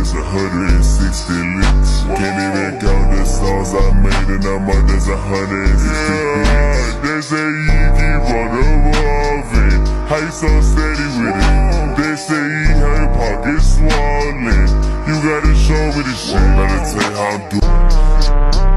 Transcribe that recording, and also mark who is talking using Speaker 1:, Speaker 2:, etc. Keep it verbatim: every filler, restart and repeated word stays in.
Speaker 1: there's a hundred and sixty licks. Can't even count the songs I made, and I'm up, there's a hundred and sixty beats. They say you keep on evolving, how you so steady with it? They say he her pockets swollen, you gotta show me the shit. Gotta tell you how I'm doing.